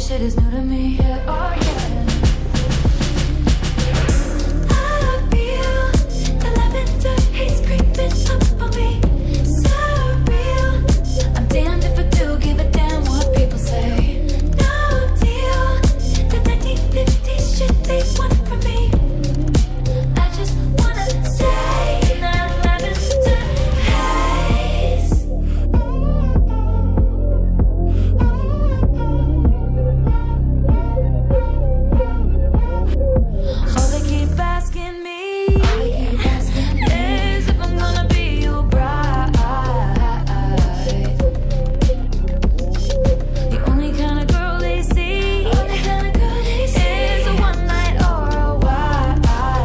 shit is new to me. Yeah, oh yeah. I feel the lavender haze creeping up on me. So real. I'm damned if I do give a damn what people say. No deal. The 1950s shit they want from me. I just wanna stay in that lavender haze. All they keep asking me is if I'm gonna be your bride. The only kind of girl they see is a one night or a wife.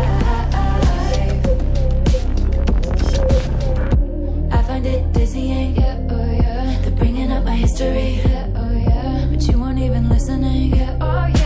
I find it dizzying, yeah, oh yeah. They're bringing up my history, yeah, oh yeah. But you weren't even listening, yeah, oh yeah.